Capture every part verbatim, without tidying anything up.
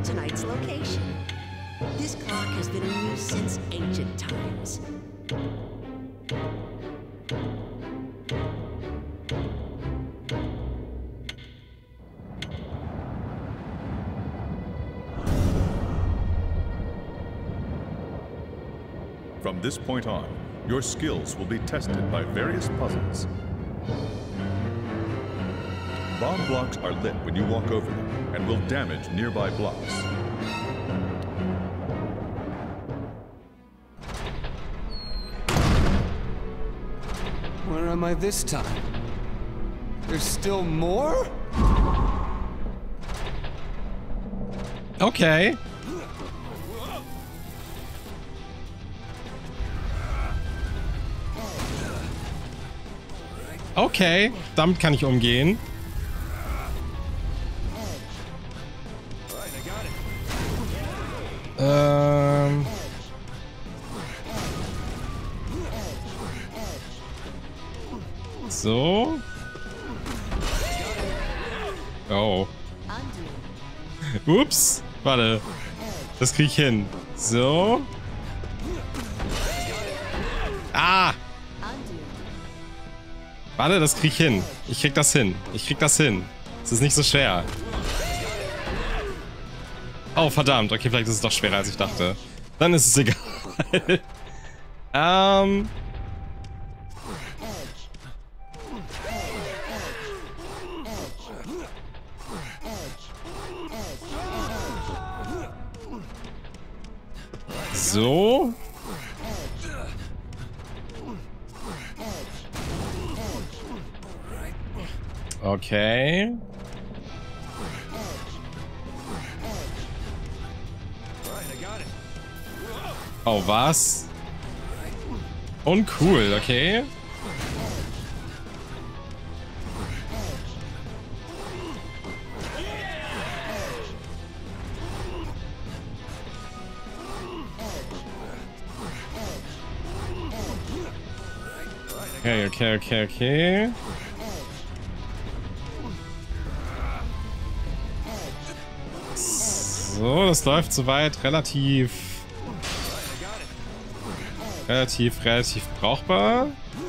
with tonight's location. This clock has been in use since ancient times. From this point on, your skills will be tested by various puzzles. Bomb blocks are lit when you walk over them and will damage nearby blocks. Where am I this time? There's still more? Okay. Okay, damit kann ich umgehen. Ähm. So. Oh. Ups. Warte. Das krieg ich hin. So. Ah. Warte, das krieg ich hin. Ich krieg das hin. Ich krieg das hin. Es ist nicht so schwer. Oh, verdammt. Okay, vielleicht ist es doch schwerer, als ich dachte. Dann ist es egal. ähm... So. Okay. Oh, was? Uncool, okay. Okay, okay, okay, okay. So, das läuft soweit relativ... Relativ, relativ brauchbar.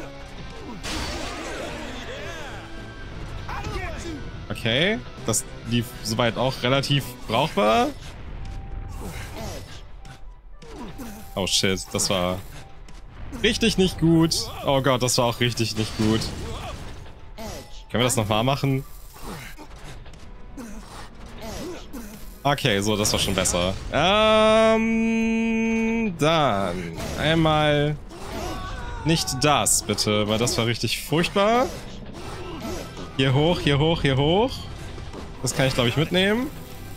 Okay, das lief soweit auch relativ brauchbar. Oh shit, das war richtig nicht gut. Oh Gott, das war auch richtig nicht gut. Können wir das nochmal machen? Okay, so, das war schon besser. Ähm, dann einmal nicht das, bitte, weil das war richtig furchtbar. Hier hoch, hier hoch, hier hoch. Das kann ich, glaube ich, mitnehmen.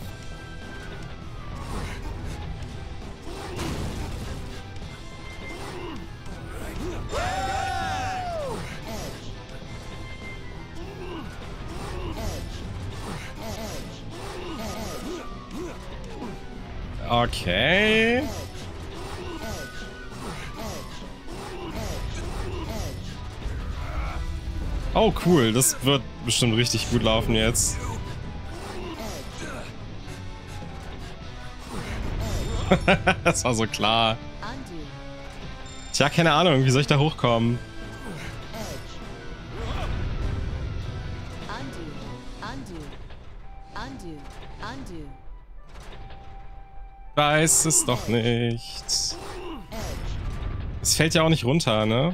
Okay. Oh, cool. Das wird bestimmt richtig gut laufen jetzt. Das war so klar. Tja, keine Ahnung. Wie soll ich da hochkommen? Weiß es doch nicht. Es fällt ja auch nicht runter, ne?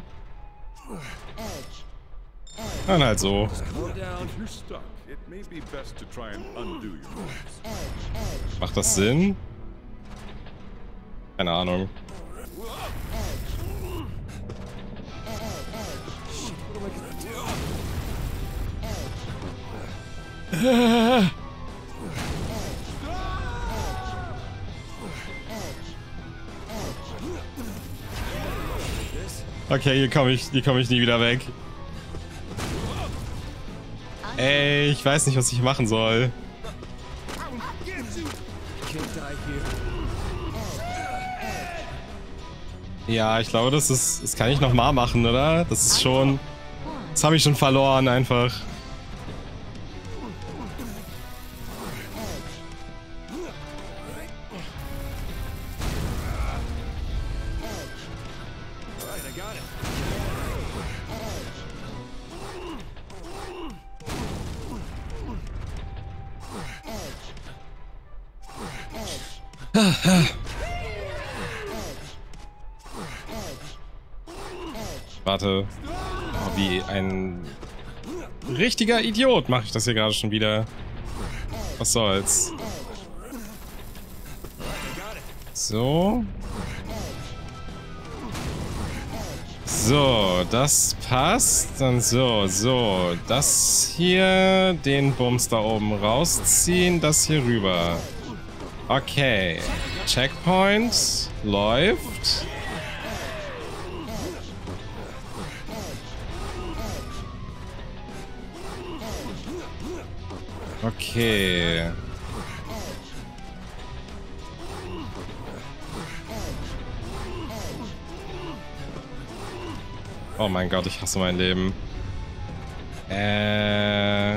Dann halt so. Macht das Sinn? Keine Ahnung. Okay, hier komme ich, hier komme ich nie wieder weg. Ey, ich weiß nicht, was ich machen soll. Ja, ich glaube, das ist, das kann ich noch mal machen, oder? Das ist schon, das habe ich schon verloren einfach. Warte. Oh, wie ein richtiger Idiot mache ich das hier gerade schon wieder. Was soll's. So. So, das passt. Dann so, so. Das hier, den Bums da oben rausziehen, das hier rüber. Okay. Checkpoint läuft. Okay. Oh mein Gott, ich hasse mein Leben. Äh...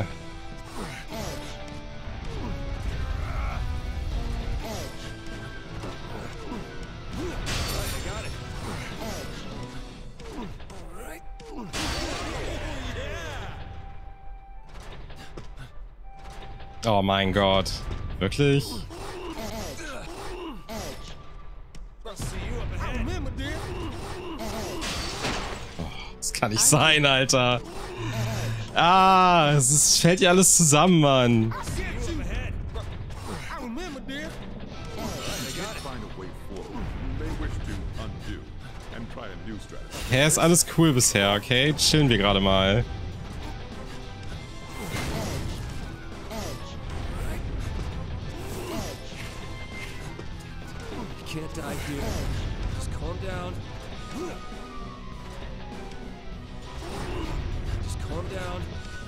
Oh mein Gott. Wirklich? Oh, das kann nicht sein, Alter. Ah, es ist, fällt ja alles zusammen, Mann. Hä, ist alles cool bisher, okay? Chillen wir gerade mal. Can't die here. Just calm down. Just calm down.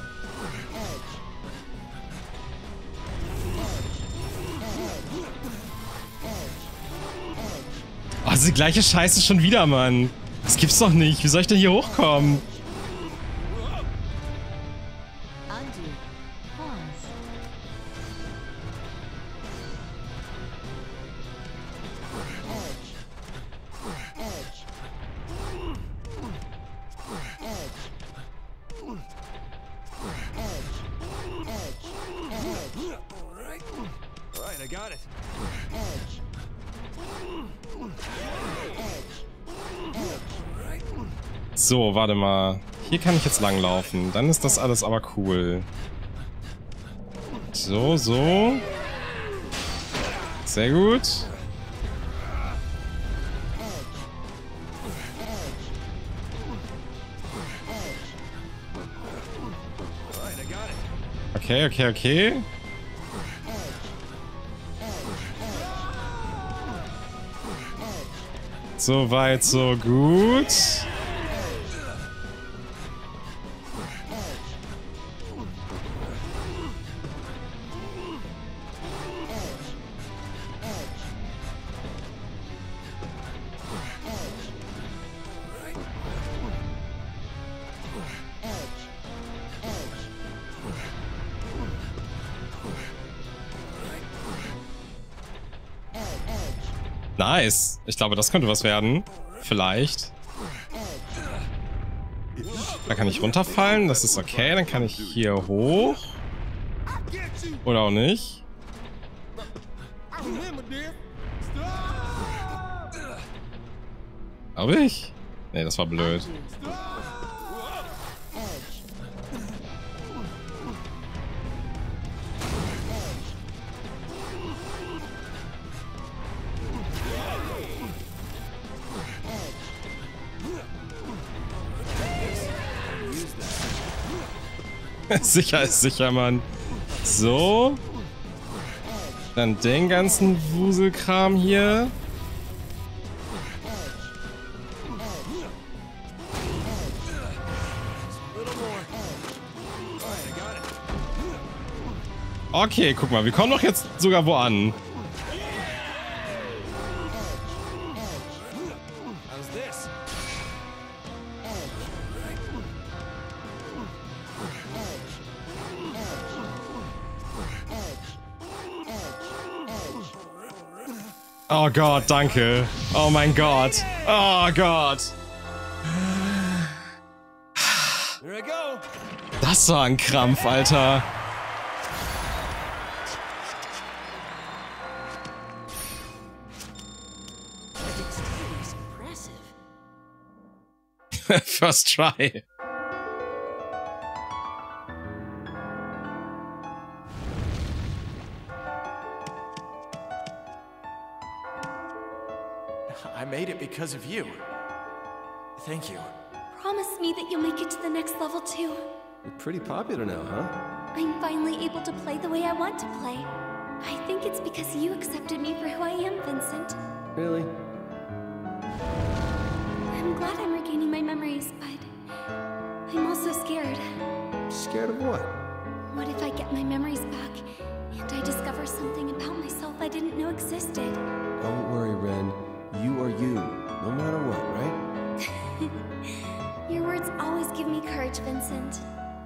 Oh, diese gleiche Scheiße schon wieder, Mann. Das gibt's doch nicht. Wie soll ich denn hier hochkommen? Undo. Pause. Alright, I got it. So, warte mal. Hier kann ich jetzt langlaufen. Dann ist das alles aber cool. So, so. Sehr gut. Okay, okay, okay. So weit, so gut. Nice. Ich glaube, das könnte was werden. Vielleicht. Da kann ich runterfallen. Das ist okay. Dann kann ich hier hoch. Oder auch nicht. Glaube ich? Nee, das war blöd. Sicher ist sicher, Mann. So. Dann den ganzen Wuselkram hier. Okay, guck mal, wir kommen doch jetzt sogar wo an. Oh Gott, danke. Oh mein Gott. Oh Gott. Das war ein Krampf, Alter. First try. I made it because of you. Thank you. Promise me that you'll make it to the next level too. You're pretty popular now, huh? I'm finally able to play the way I want to play. I think it's because you accepted me for who I am, Vincent. Really? I'm glad I'm regaining my memories, but I'm also scared. Scared of what? What if I get my memories back and I discover something about myself I didn't know existed? Don't worry, Ren. You are you, no matter what, right? Your words always give me courage, Vincent.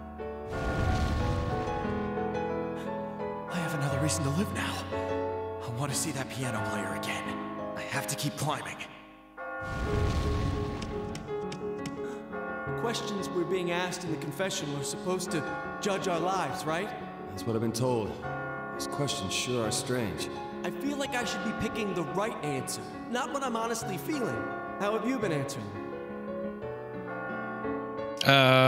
I have another reason to live now. I want to see that piano player again. I have to keep climbing. Questions we're being asked in the confession were supposed to judge our lives, right? That's what I've been told. These questions sure are strange. I feel like I should be picking the right answer, not what I'm honestly feeling. How have you been answering? Äh.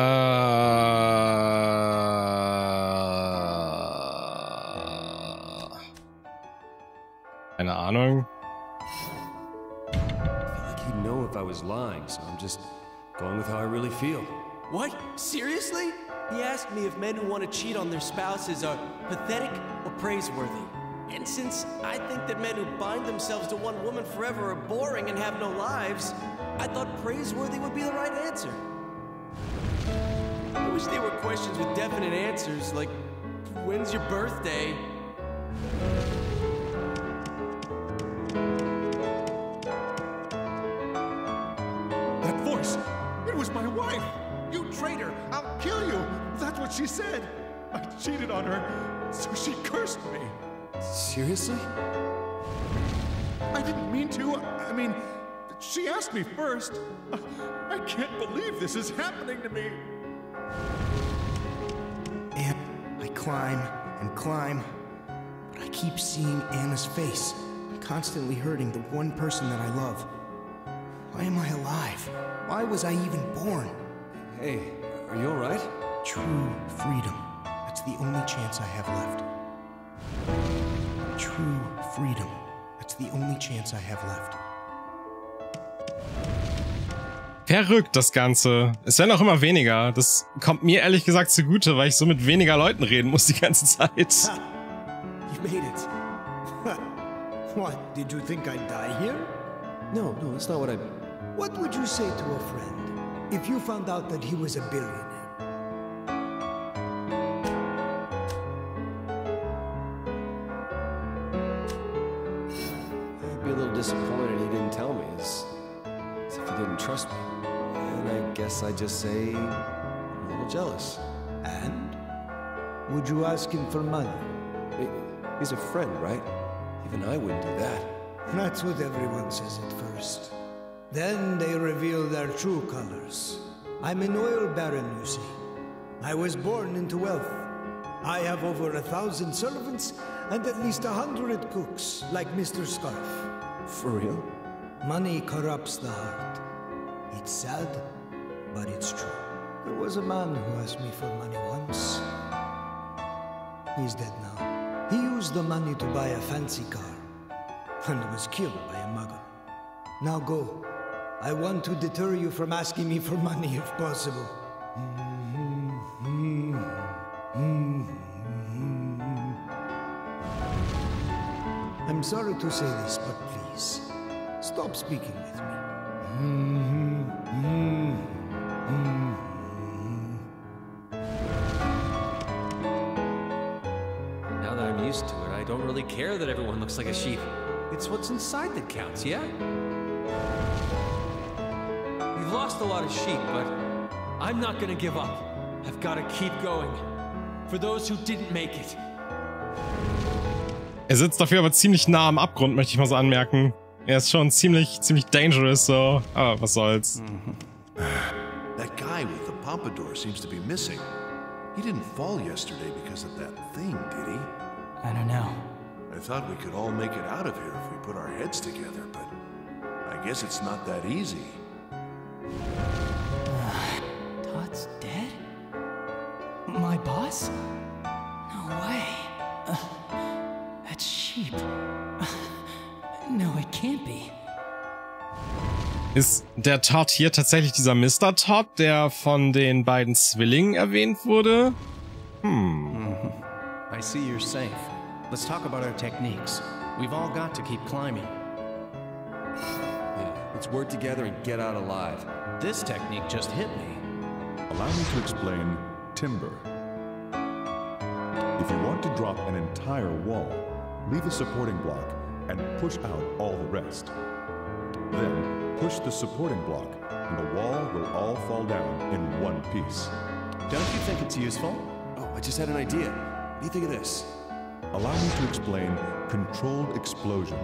Keine Ahnung. I feel like he'd know if I was lying, so I'm just going with how I really feel. What? Seriously? He asked me if men who want to cheat on their spouses are pathetic or praiseworthy. And since I think that men who bind themselves to one woman forever are boring and have no lives, I thought praiseworthy would be the right answer. I wish there were questions with definite answers, like, when's your birthday? That voice! It was my wife! You traitor! I'll kill you! That's what she said! I cheated on her, so she cursed me! Seriously? I didn't mean to. I mean, she asked me first. I can't believe this is happening to me. And I climb and climb, but I keep seeing Anna's face, constantly hurting the one person that I love. Why am I alive? Why was I even born? Hey, are you alright? True freedom. That's the only chance I have left. True freedom. That's the only chance I have left. Verrückt, das Ganze. Es werden auch immer weniger. Das kommt mir ehrlich gesagt zugute, weil ich so mit weniger Leuten reden muss die ganze Zeit. Ha! You made it. What, did you think I'd die here? No, no, that's not what I... What would you say to a friend if you found out that he was a billionaire? I'd be a little disappointed he didn't tell me, as, as if he didn't trust me. And I guess I'd just say I'm a little jealous. And? Would you ask him for money? He- He's a friend, right? Even I wouldn't do that. That's what everyone says at first. Then they reveal their true colors. I'm an oil baron, you see. I was born into wealth. I have over a thousand servants and at least a hundred cooks, like Mister Scarf. For real? Money corrupts the heart. It's sad, but it's true. There was a man who asked me for money once. He's dead now. He used the money to buy a fancy car and was killed by a mugger. Now go. I want to deter you from asking me for money if possible. I'm sorry to say this, but please, stop speaking with me. Now that I'm used to it, I don't really care that everyone looks like a sheep. It's what's inside that counts, yeah? We've lost a lot of sheep, but I'm not gonna give up. I've gotta keep going. For those who didn't make it. Er sitzt dafür aber ziemlich nah am Abgrund, möchte ich mal so anmerken. Er ist schon ziemlich, ziemlich dangerous, so. Aber was soll's. That guy with the pompadour seems to be missing. He didn't fall yesterday because of that thing, did he? I don't know. I thought we could all make it out of here if we put our heads together, but I guess it's not that easy. It's dead? My boss? No way. Uh, that's sheep. Uh, no, it can't be. Ist der Todd hier tatsächlich dieser Mister Todd, der von den beiden Zwillingen erwähnt wurde? Hm. I see you're safe. Let's talk about our techniques. We've all got to keep climbing. Yeah, let's work together and get out alive. This technique just hit me. Allow me to explain timber. If you want to drop an entire wall, leave a supporting block and push out all the rest. Then push the supporting block and the wall will all fall down in one piece. Don't you think it's useful? Oh, I just had an idea. What do you think of this? Allow me to explain controlled explosion.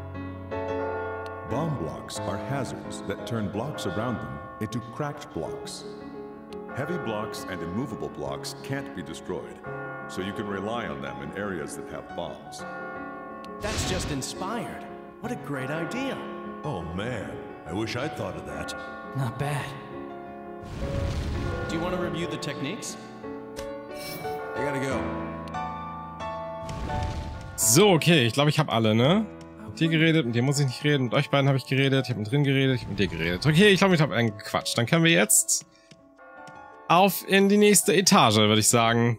Bomb blocks are hazards that turn blocks around them into cracked blocks. Heavy blocks and immovable blocks can't be destroyed, so you can rely on them in areas that have bombs. That's just inspired. What a great idea. Oh man, I wish I'd thought of that. Not bad. Do you want to review the techniques? I gotta go. So, okay, ich glaube, ich habe alle, ne? Mit dir geredet, mit dir muss ich nicht reden, mit euch beiden habe ich geredet, ich habe mit drin geredet, ich habe mit dir geredet. Okay, ich glaube, ich habe einen Quatsch. Dann können wir jetzt auf in die nächste Etage, würde ich sagen.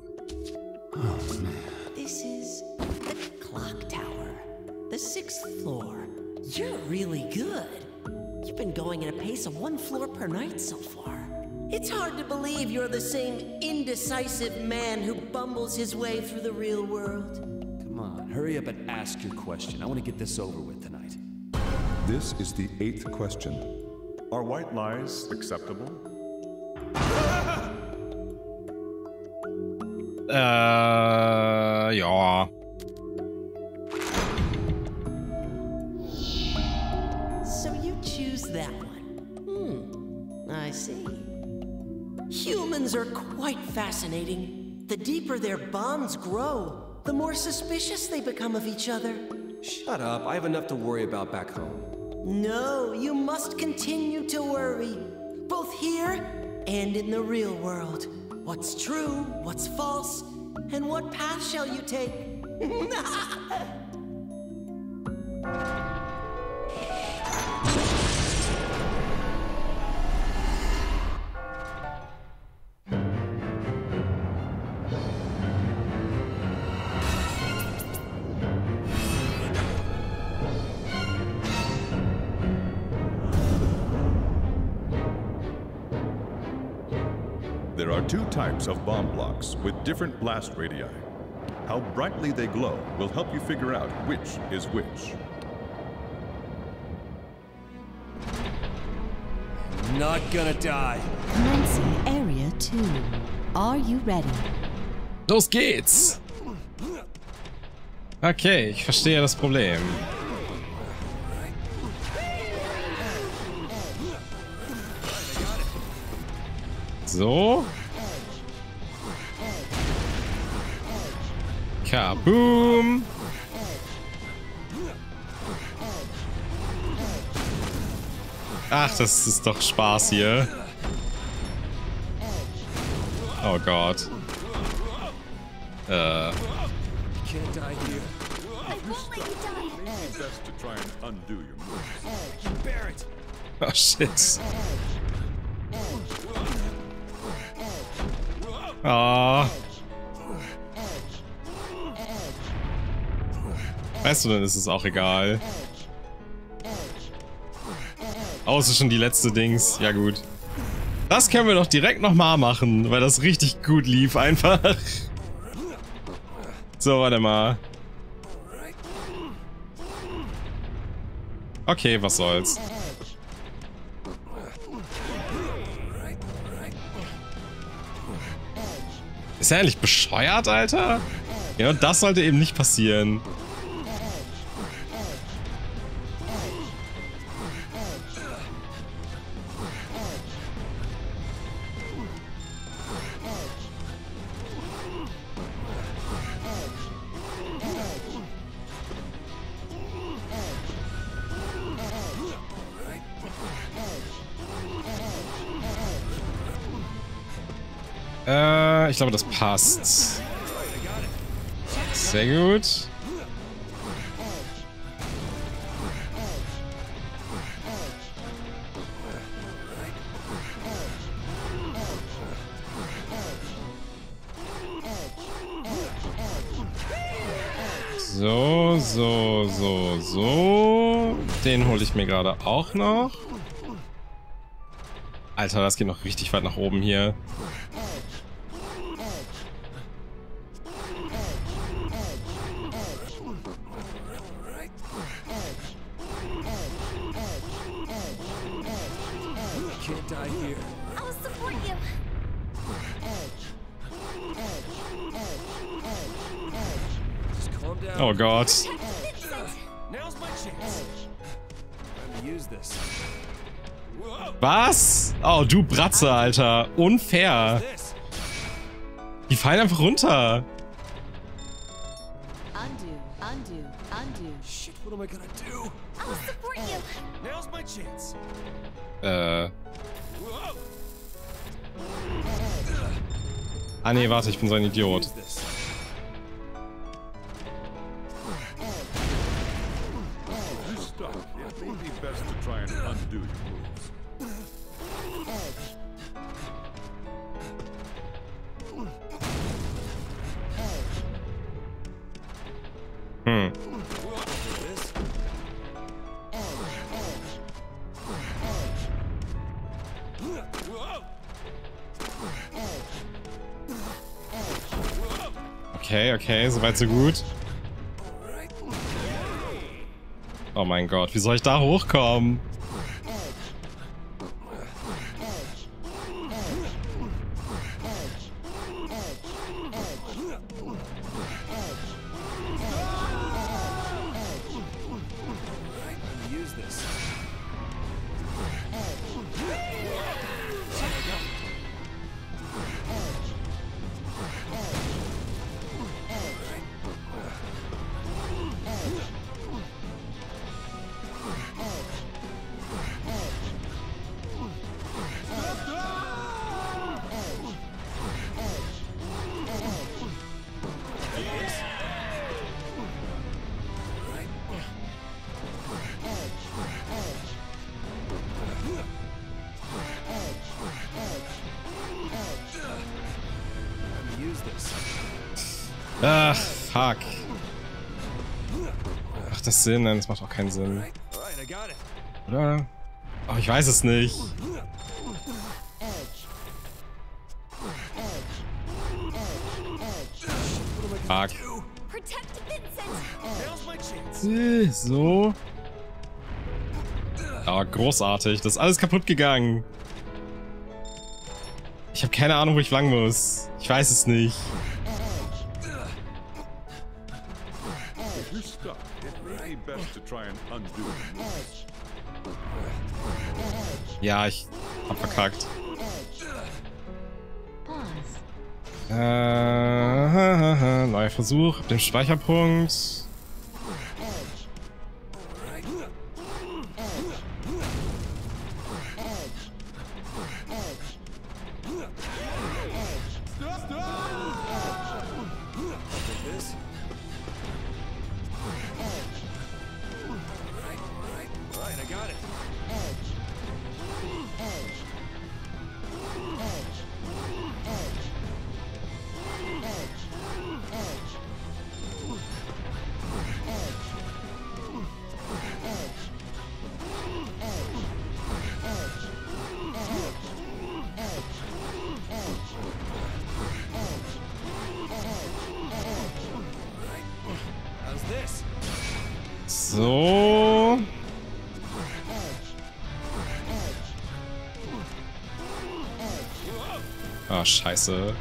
This is the clock tower, the sixth floor. You're really good. You've been going at a pace of one floor per night so far. It's hard to believe you're the same indecisive man who bumbles his way through the real world. Come on, hurry up and ask your question. I want to get this over with tonight. This is the eighth question. Are white lies acceptable? Äh, ja. So you choose that one. Hmm, I see. Humans are quite fascinating. The deeper their bonds grow, the more suspicious they become of each other. Shut up, I have enough to worry about back home. No, you must continue to worry, both here and in the real world. What's true, what's false, and what path shall you take? There are two types of bomb blocks with different blast radii. How brightly they glow will help you figure out which is which. I'm not gonna die. Commencing Area two. Are you ready? Los geht's! Okay, ich verstehe das Problem. So. Kaboom! Ach, das ist doch Spaß hier. Oh Gott. Äh. Can't die here. I won't let you die. Best to try and undo your moves. Bear it. Oh shit. Ah. Weißt du, dann ist es auch egal. Oh, es ist schon die letzte Dings. Ja gut. Das können wir doch direkt nochmal machen, weil das richtig gut lief einfach. So, warte mal. Okay, was soll's. Ist er eigentlich bescheuert, Alter? Genau das sollte eben nicht passieren. Äh, ich glaube, das passt. Sehr gut. So, so, so, so. Den hole ich mir gerade auch noch. Alter, das geht noch richtig weit nach oben hier. Oh Gott. Was? Oh, du Bratze, Alter. Unfair. Die fallen einfach runter. Undo, undo, undo. Shit, what am I gonna do? I'll support you. Now's my chance. Äh. Ah nee, warte, ich bin so ein Idiot. Hm. Okay, okay, soweit so gut. Oh mein Gott, wie soll ich da hochkommen? Ach, fuck. Macht das Sinn? Nein, das macht auch keinen Sinn. Oder? Oh, ich weiß es nicht. Fuck. Äh, so. Oh, großartig. Das ist alles kaputt gegangen. Ich habe keine Ahnung, wo ich lang muss. Ich weiß es nicht. Ja, ich hab verkackt. Äh, neuer Versuch, ab dem Speicherpunkt. So. Oh, scheiße.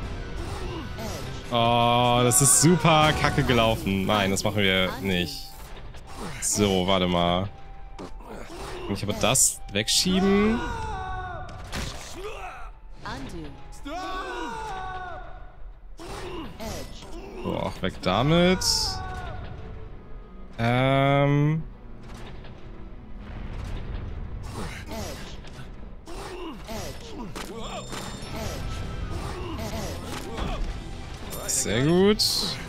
Oh, das ist super kacke gelaufen. Nein, das machen wir nicht. So, warte mal. Kann ich aber das wegschieben? So, auch weg damit. Ähm... Sehr gut.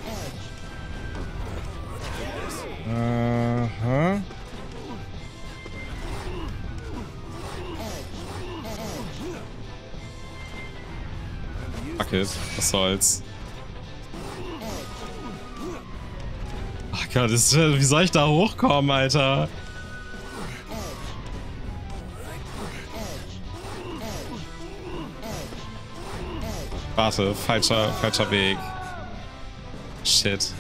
Aha. Fuck it, was soll's. Ach Gott, das, wie soll ich da hochkommen, Alter? Warte, falscher, falscher Weg. Shit.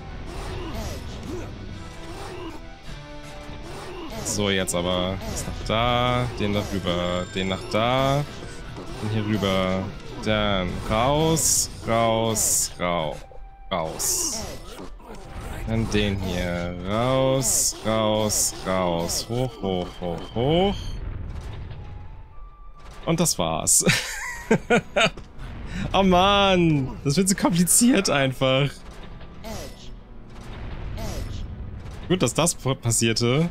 So, jetzt aber. Das nach da, den da rüber, den nach da, den hier rüber. Dann raus, raus, raus, raus. Dann den hier. Raus, raus, raus. Hoch, hoch, hoch, hoch. Und das war's. Oh Mann, das wird so kompliziert einfach. Gut, dass das passierte.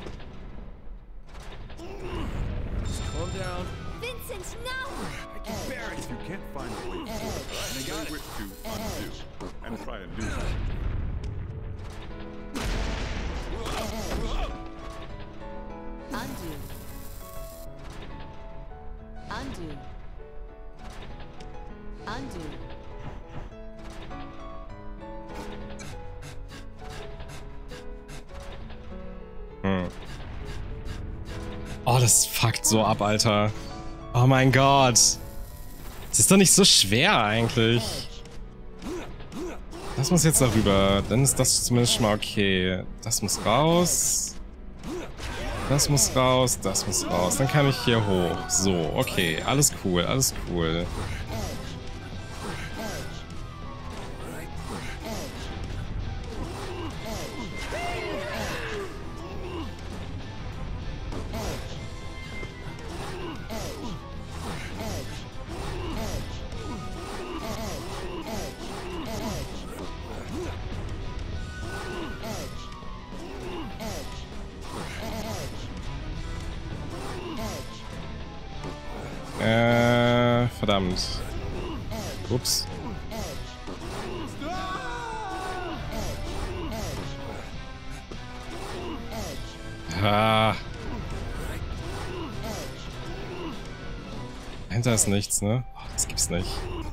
Hm. Oh, das fuckt so ab, Alter. Oh mein Gott. Das ist doch nicht so schwer eigentlich. Das muss jetzt darüber. Dann ist das zumindest schon mal okay. Das muss raus. Das muss raus. Das muss raus. Dann kann ich hier hoch. So, okay. Alles cool, alles cool. Äh, verdammt. Ups. Ah. Dahinter ist nichts, ne? Oh, das gibt's nicht.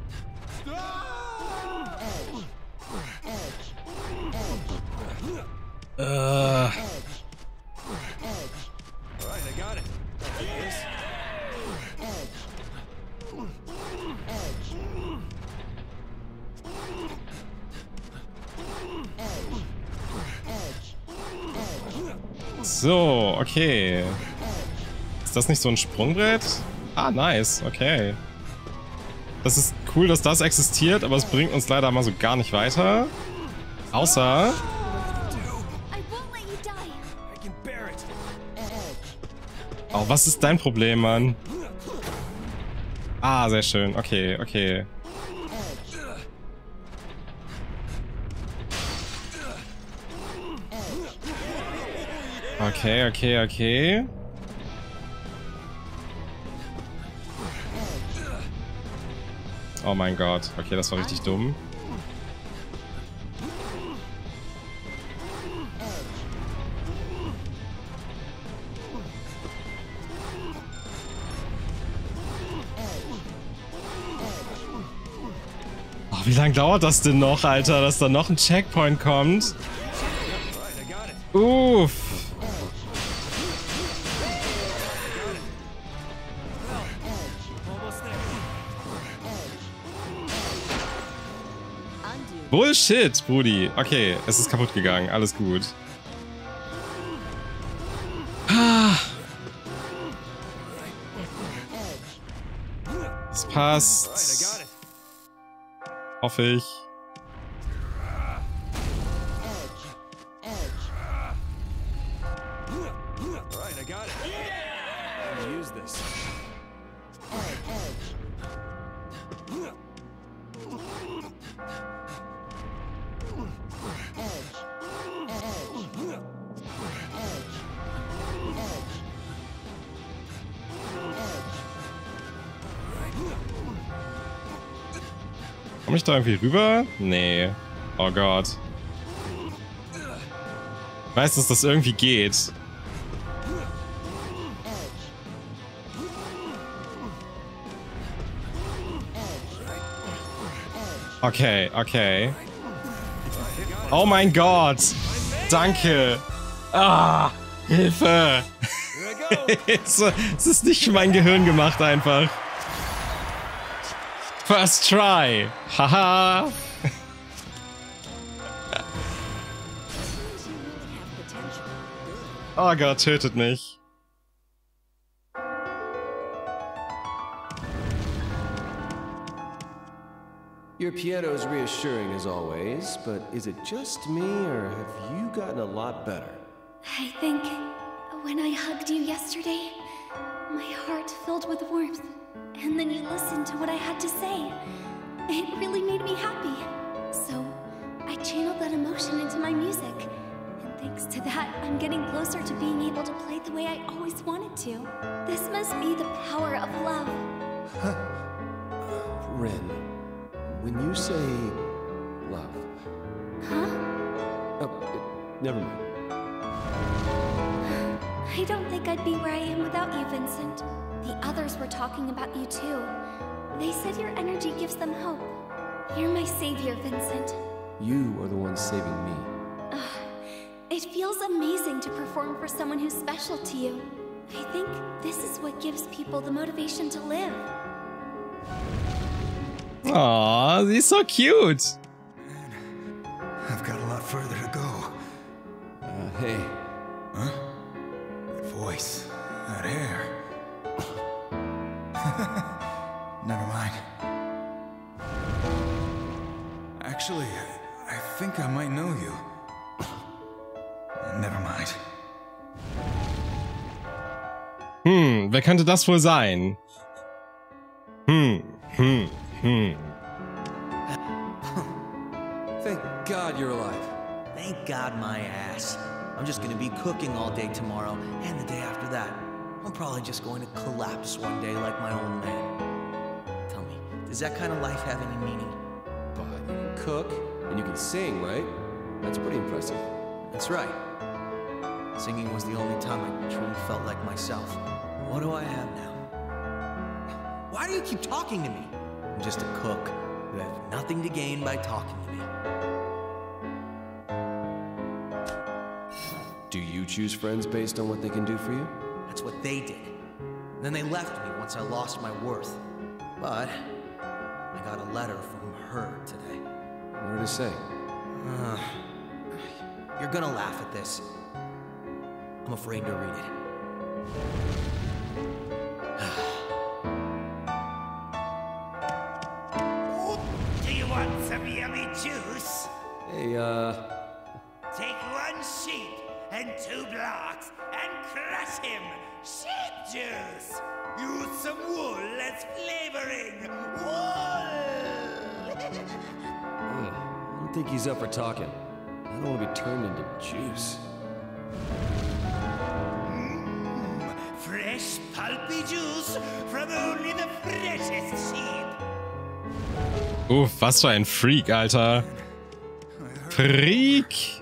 Äh. So, okay. Ist das nicht so ein Sprungbrett? Ah, nice, okay. Das ist cool, dass das existiert, aber es bringt uns leider mal so gar nicht weiter. Außer... Oh, was ist dein Problem, Mann? Ah, sehr schön. Okay, okay. Okay, okay, okay. Oh mein Gott. Okay, das war richtig dumm. Oh, wie lange dauert das denn noch, Alter, dass da noch ein Checkpoint kommt? Uff. Bullshit, Brudi. Okay, es ist kaputt gegangen. Alles gut. Es passt. Hoffe ich. Komm ich da irgendwie rüber? Nee. Oh Gott. Ich weiß, dass das irgendwie geht. Okay, okay. Oh mein Gott. Danke. Ah, Hilfe. Es ist nicht für mein Gehirn gemacht einfach. First try. Haha. Oh Gott, tötet mich. Your piano's reassuring as always, but is it just me, or have you gotten a lot better? I think when I hugged you yesterday, my heart filled with warmth, and then you listened to what I had to say. It really made me happy. So I channeled that emotion into my music. And thanks to that, I'm getting closer to being able to play the way I always wanted to. This must be the power of love. Ren, when you say love... Huh? Oh, uh, never mind. I don't think I'd be where I am without you, Vincent. The others were talking about you too. They said your energy gives them hope. You're my savior, Vincent. You are the one saving me. Ugh. It feels amazing to perform for someone who's special to you. I think this is what gives people the motivation to live. Aw, she's so cute. I've got a lot further to go. Uh, hey. Huh? That voice. That hair. Never mind. Actually, I, I think I might know you. Never mind. Hm, wer könnte das wohl sein? Hm, hm, hm. Thank God you're alive. Thank God my ass. I'm just gonna be cooking all day tomorrow, and the day after that. I'm probably just going to collapse one day like my old man. Tell me, does that kind of life have any meaning? But you can cook, and you can sing, right? That's pretty impressive. That's right. Singing was the only time I truly felt like myself. What do I have now? Why do you keep talking to me? I'm just a cook who has nothing to gain by talking to me. Do you choose friends based on what they can do for you? That's what they did. And then they left me once I lost my worth. But I got a letter from her today. What did it say? Uh, you're gonna laugh at this. I'm afraid to read it. Do you want some yummy juice? Hey, uh... Take one sheep and two blocks and crush him. Sheep juice. Use some wool as flavoring. Wool! I don't think he's up for talking. I don't want to be turned into juice. Mm, fresh, pulpy juice from only the freshest sheep. Uff, was für ein Freak, Alter. Freak!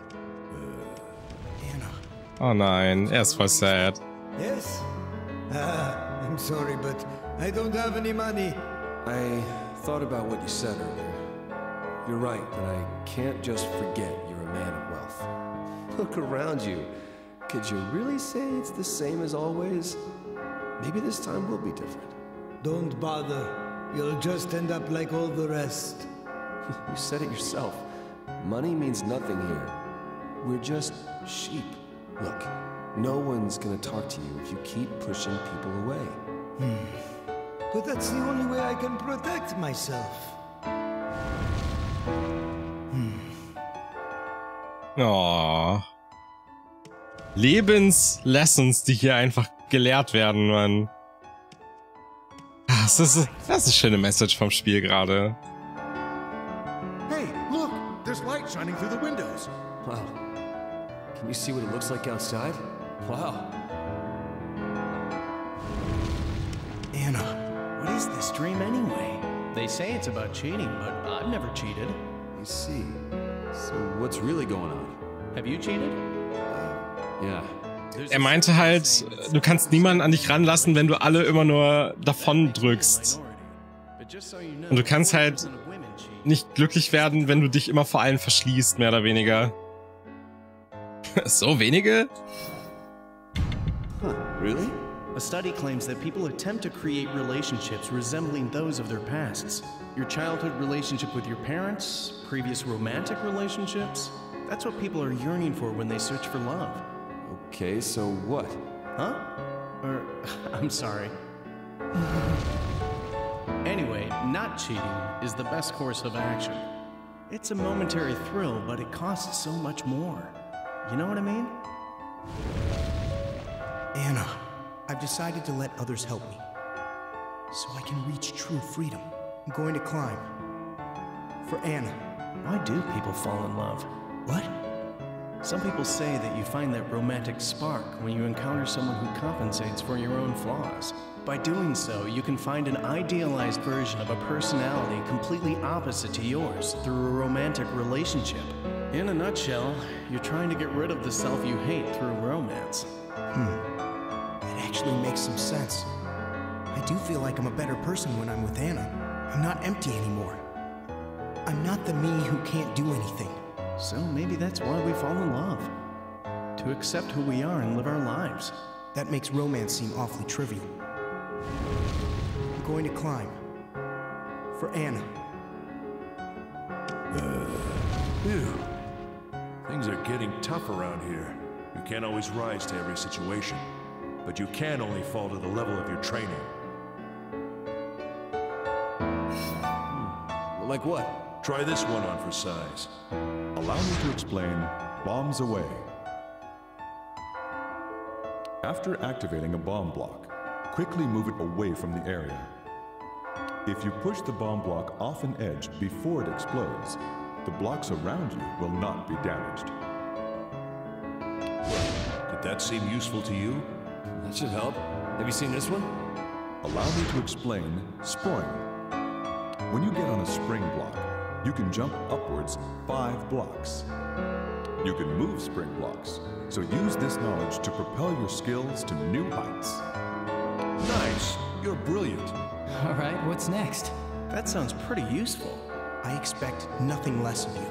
Oh nein, er ist voll sad. Yes? Uh, I'm sorry, but I don't have any money. I thought about what you said earlier. You're right, but I can't just forget you're a man of wealth. Look around you. Could you really say it's the same as always? Maybe this time will be different. Don't bother. You'll just end up like all the rest. You said it yourself. Money means nothing here. We're just sheep. Look, no one's gonna talk to you if you keep pushing people away. Hmm. But that's the only way I can protect myself. Hmm. Oh. Lebenslessons, die hier einfach gelehrt werden, Mann. Das ist, das ist eine schöne Message vom Spiel gerade. Hey, look! There's light shining through the windows. Wow. Can you see what it looks like outside? Wow. Anna, what is this dream anyway? They say it's about cheating, but I've never cheated. I see. So what's really going on? Have you cheated? Uh, yeah. Er meinte halt, du kannst niemanden an dich ranlassen, wenn du alle immer nur davon drückst. Und du kannst halt nicht glücklich werden, wenn du dich immer vor allen verschließt, mehr oder weniger. So wenige? Huh, really? A study claims that people attempt to create relationships resembling those of their pasts. Your childhood relationship with your parents, previous romantic relationships. That's what people are yearning for when they search for love. Okay, so what? Huh? Or, I'm sorry. Anyway, not cheating is the best course of action. It's a momentary thrill, but it costs so much more. You know what I mean? Anna, I've decided to let others help me, so I can reach true freedom. I'm going to climb. For Anna. Why do people fall in love? What? Some people say that you find that romantic spark when you encounter someone who compensates for your own flaws. By doing so, you can find an idealized version of a personality completely opposite to yours through a romantic relationship. In a nutshell, you're trying to get rid of the self you hate through romance. Hmm. That actually makes some sense. I do feel like I'm a better person when I'm with Anna. I'm not empty anymore. I'm not the me who can't do anything. So maybe that's why we fall in love. To accept who we are and live our lives. That makes romance seem awfully trivial. I'm going to climb. For Anna. Uh, phew. Things are getting tough around here. You can't always rise to every situation, but you can only fall to the level of your training. Hmm. Like what? Try this one on for size. Allow me to explain bombs away. After activating a bomb block, quickly move it away from the area. If you push the bomb block off an edge before it explodes, the blocks around you will not be damaged. Did that seem useful to you? That should help. Have you seen this one? Allow me to explain spring. When you get on a spring block, you can jump upwards five blocks. You can move spring blocks, so use this knowledge to propel your skills to new heights. Nice. You're brilliant. All right, what's next? That sounds pretty useful. I expect nothing less of you.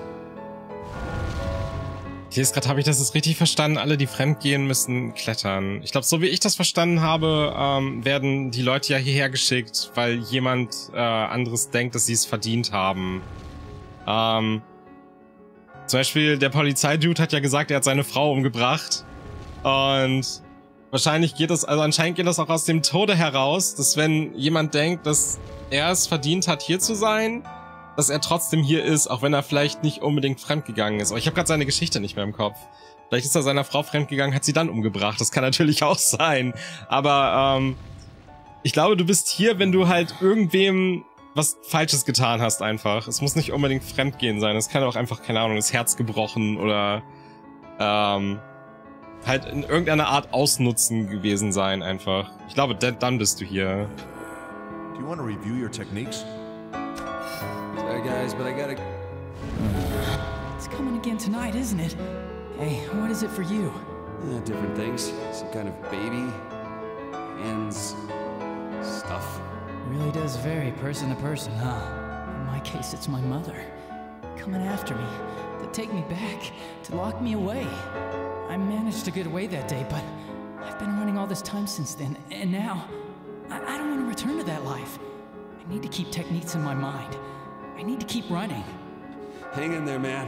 Ich lese gerade, habe ich das jetzt richtig verstanden? Alle, die fremdgehen, müssen klettern. Ich glaube, so wie ich das verstanden habe, ähm, werden die Leute ja hierher geschickt, weil jemand äh, anderes denkt, dass sie es verdient haben. Ähm, zum Beispiel der Polizeidude hat ja gesagt, er hat seine Frau umgebracht. Und wahrscheinlich geht das, also anscheinend geht das auch aus dem Tode heraus, dass wenn jemand denkt, dass er es verdient hat, hier zu sein, dass er trotzdem hier ist, auch wenn er vielleicht nicht unbedingt fremdgegangen ist. Aber ich habe gerade seine Geschichte nicht mehr im Kopf. Vielleicht ist er seiner Frau fremdgegangen, hat sie dann umgebracht. Das kann natürlich auch sein. Aber ähm, ich glaube, du bist hier, wenn du halt irgendwem was Falsches getan hast einfach. Es muss nicht unbedingt fremdgehen sein. Es kann auch einfach, keine Ahnung, das Herz gebrochen oder ähm, halt in irgendeiner Art Ausnutzen gewesen sein einfach. Ich glaube, dann bist du hier. Do you want to review your techniques? Sorry guys, but I gotta... It's coming again tonight, isn't it? Hey, what is it for you? Uh, different things. Some kind of baby. Hands. Stuff. It really does vary person to person, huh? In my case, it's my mother. Coming after me. To take me back. To lock me away. I managed to get away that day, but I've been running all this time since then, and now I, I don't want to return to that life. I need to keep techniques in my mind. I need to keep running. Hang in there, man.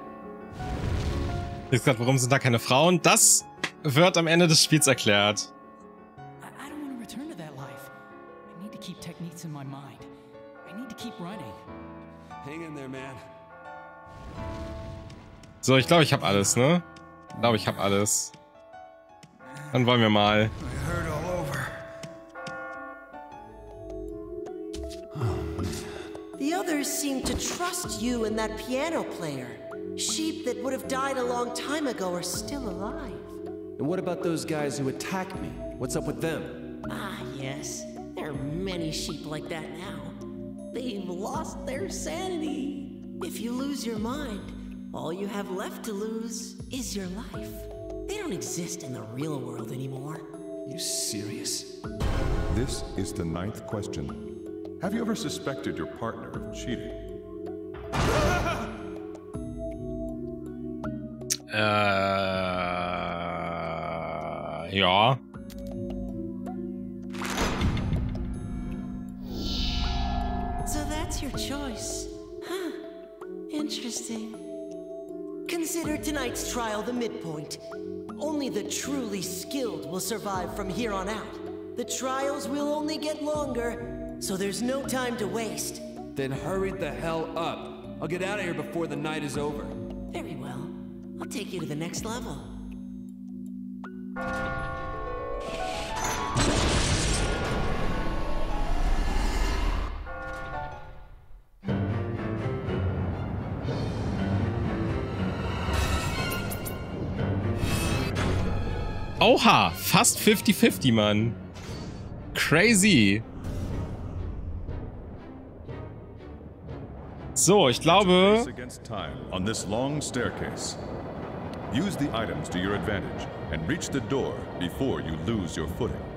Ich gesagt, warum sind da keine Frauen? Das wird am Ende des Spiels erklärt. I, I don't want to return to that life. I need to keep techniques in my mind. I need to keep running. Hang in there, man. So, ich glaube, ich habe alles, ne? Ich glaube, ich habe alles. Dann wollen wir mal. The others seem to trust you and that piano player. Sheep that would have died a long time ago are still alive. And what about those guys who attacked me? What's up with them? Ah, yes. There are many sheep like that now. They've lost their sanity. If you lose your mind, all you have left to lose is your life. They don't exist in the real world anymore. You serious? This is the ninth question. Have you ever suspected your partner of cheating? Äh, ja. So that's your choice. Huh. Interesting. Consider tonight's trial the midpoint. Only the truly skilled will survive from here on out. The trials will only get longer, so there's no time to waste. Then hurry the hell up. I'll get out of here before the night is over. Very well. I'll take you to the next level. Oha, fast fifty fifty, Mann. Crazy. So, ich glaube... Against time on this long staircase. Use the items to your advantage and reach the door before you lose your footing.